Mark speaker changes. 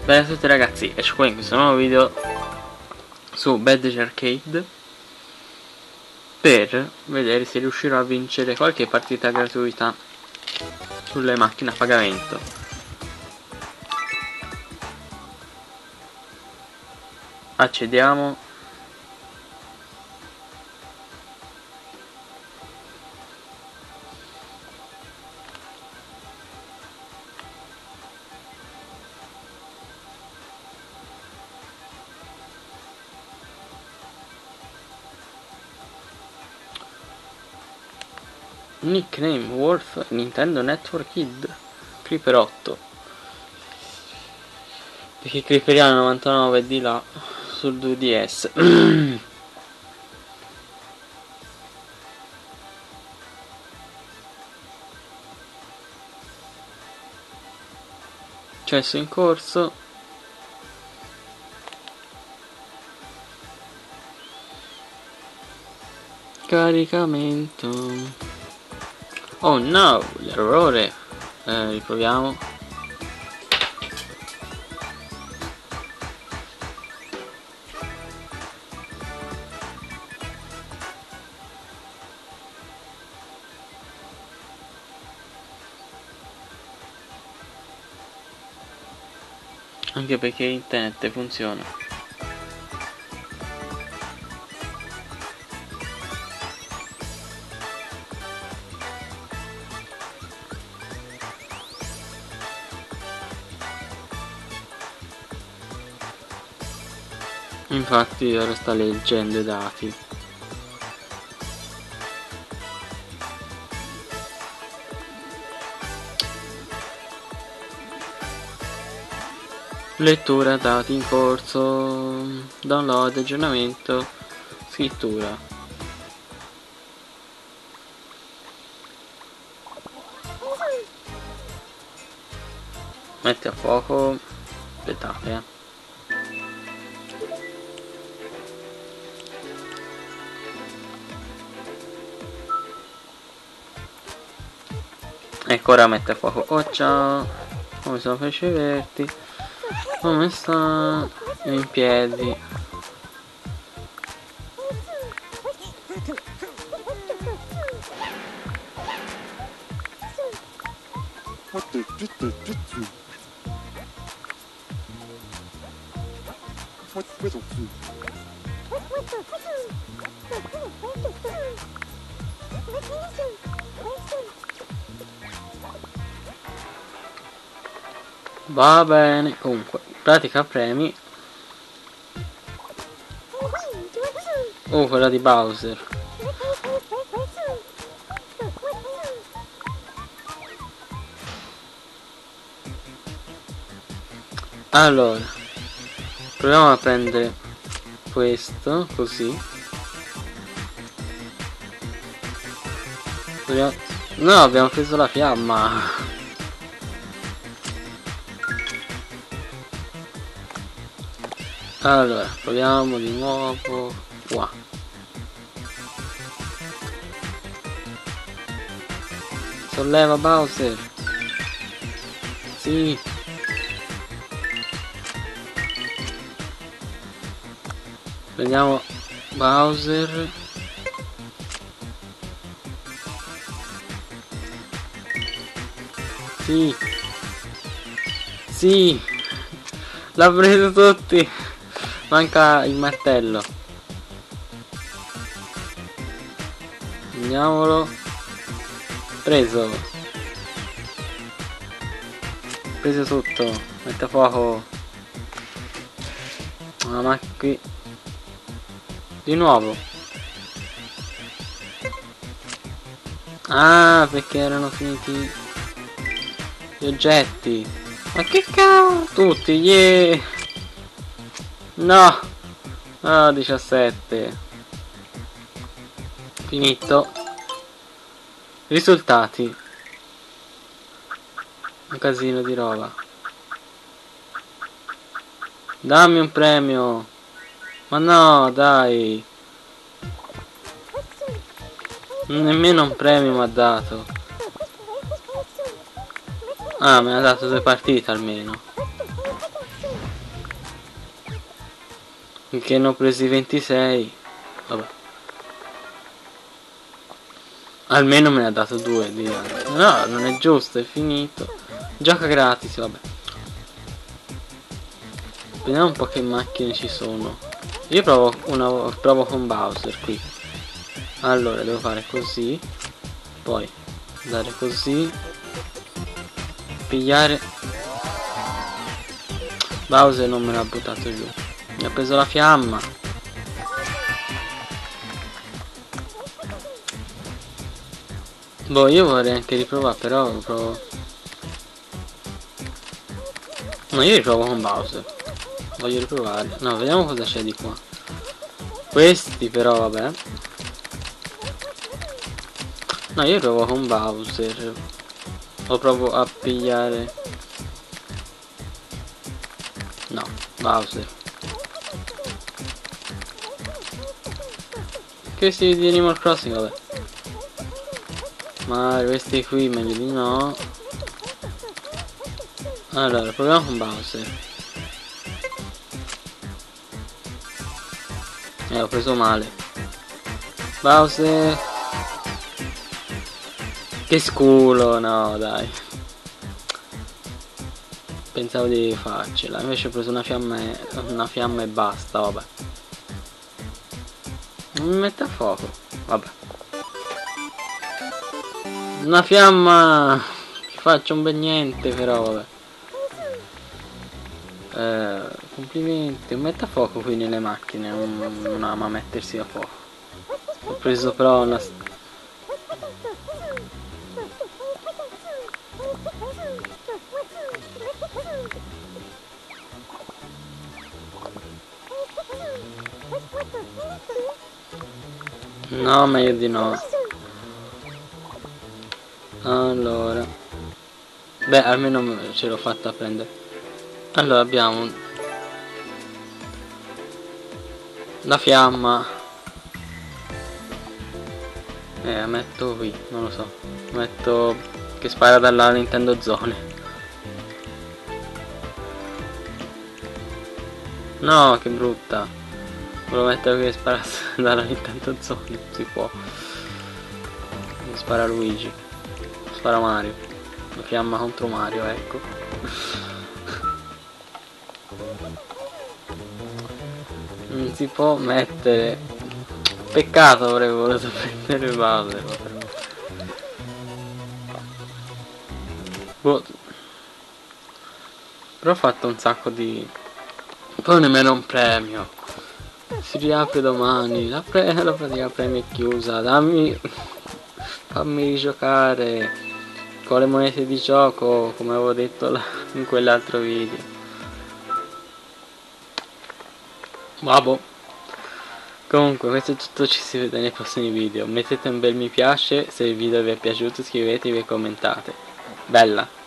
Speaker 1: Bene a tutti ragazzi, ecco qua in questo nuovo video su Badge Arcade per vedere se riuscirò a vincere qualche partita gratuita sulle macchine a pagamento. Accediamo. Nickname Wolf Nintendo Network Kid Creeper 8, perché Creeperiano 99 di là sul 2DS. Accesso in corso. Caricamento. Oh no, l'errore. Riproviamo. Anche perché internet funziona. Infatti ora sta leggendo i dati. Lettura dati in corso, download, aggiornamento, scrittura. Metti a fuoco. Aspettate. Ecco, ora mette a fuoco. Oh ciao, come sono pesci verdi, come sta in piedi. Va bene, comunque, pratica premi. Oh, quella di Bowser. Allora, proviamo a prendere questo, così. No, abbiamo preso la fiamma. Allora, proviamo di nuovo qua. Solleva Bowser. Sì. Prendiamo Bowser. Sì. Sì. L'ha preso tutti. Manca il martello. Prendiamolo. Preso. Preso tutto. Mette a fuoco. Ah, ma qui. Di nuovo. Ah, perché erano finiti gli oggetti. Ma che cavolo. Tutti, yeah. No. Ah, 17. Finito. Risultati. Un casino di roba. Dammi un premio. Ma no, dai. Nemmeno un premio mi ha dato. Ah, mi ha dato 2 partite almeno. Che ne ho presi 26. Vabbè. Almeno me ne ha dato 2 di altro. No, non è giusto, è finito. Gioca gratis, vabbè. Vediamo un po' che macchine ci sono. Io provo con Bowser qui. Allora, devo fare così. Poi andare così. Pigliare. Bowser non me l'ha buttato giù. Mi ha preso la fiamma. Boh, io vorrei anche riprovare, però provo. No, io riprovo con Bowser. Voglio riprovare. No, vediamo cosa c'è di qua. Questi però, vabbè. No, io provo con Bowser. O provo a pigliare. No, Bowser. Questi di Animal Crossing, vabbè. Ma questi qui meglio di no. Allora, proviamo con Bowser. Ho preso male. Bowser. Che sculo, no dai. Pensavo di farcela, invece ho preso una fiamma e basta, vabbè. Non mi mette a fuoco, vabbè. Una fiamma! Che faccio un bel niente però, vabbè. Complimenti, non mette a fuoco qui nelle macchine, non ama mettersi a fuoco. Ho preso però una... No, meglio di no. Allora. Beh, almeno ce l'ho fatta prendere. Allora abbiamo la fiamma. La metto qui, non lo so. Metto che spara dalla Nintendo Zone. No, che brutta. Volevo mettere che spara dalla Nintendo Zone. Non si può. Spara Luigi. Spara Mario. La fiamma contro Mario, ecco. Non si può mettere. Peccato, avrei voluto prendere Bowser. Boh. Però ho fatto un sacco di... Poi nemmeno un premio. Si riapre domani. La pratica premio è chiusa. Dammi... Fammi giocare con le monete di gioco, come avevo detto in quell'altro video. Vabbè. Comunque questo è tutto, ci si vede nei prossimi video. Mettete un bel mi piace se il video vi è piaciuto, iscrivetevi e commentate. Bella!